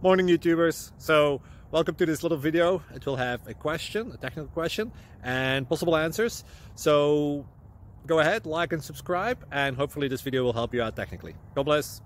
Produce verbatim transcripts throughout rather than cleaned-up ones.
Morning YouTubers. So welcome to this little video. It will have a question, a technical question, and possible answers. So go ahead, like and subscribe, and hopefully this video will help you out technically. God bless.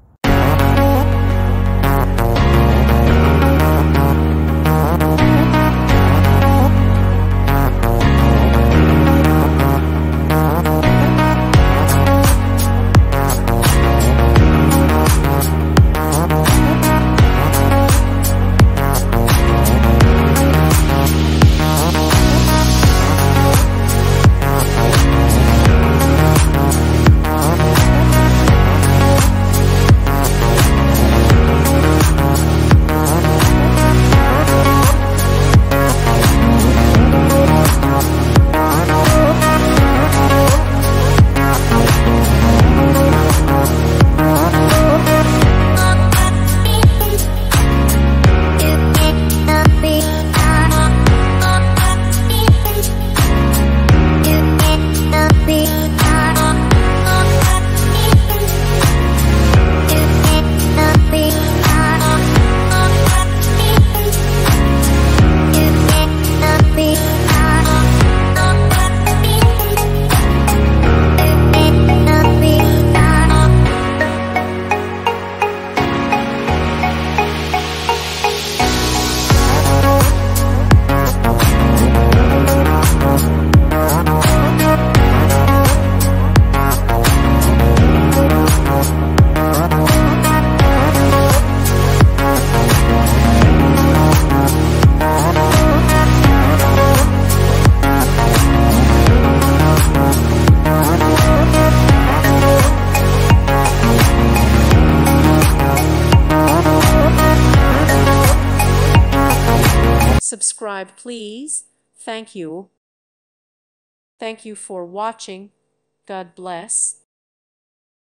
Subscribe, please. Thank you. Thank you for watching. God bless.